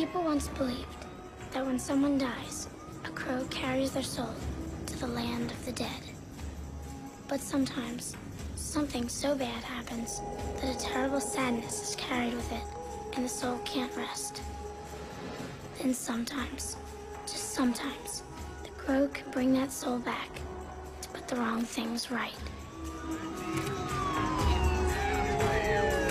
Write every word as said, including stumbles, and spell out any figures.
People once believed that when someone dies, a crow carries their soul to the land of the dead. But sometimes, something so bad happens that a terrible sadness is carried with it, and the soul can't rest. Then sometimes, just sometimes, the crow can bring that soul back to put the wrong things right.